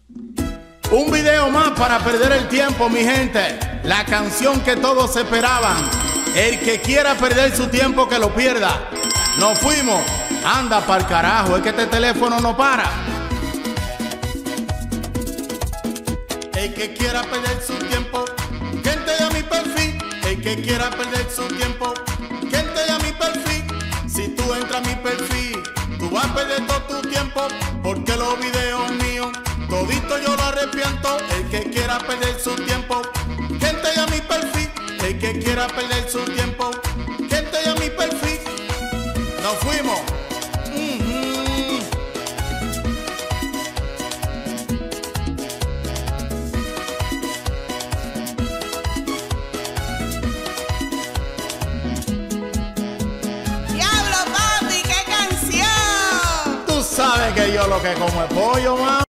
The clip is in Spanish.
Un video más para perder el tiempo, mi gente. La canción que todos esperaban. El que quiera perder su tiempo, que lo pierda. Nos fuimos. Anda pa'l carajo, es que este teléfono no para. El que quiera perder su tiempo, que entre a mi perfil. El que quiera perder su tiempo, que entre a mi perfil. Si tú entras a mi perfil, tú vas a perder todo tu tiempo, porque los videos míos todito yo lo arrepiento. El que quiera perder su tiempo, que entre a mi perfil. El que quiera perder su tiempo, que entre a mi perfil. Nos fuimos. ¡Diablo, papi! ¡Qué canción! Tú sabes que yo lo que como es pollo, mami.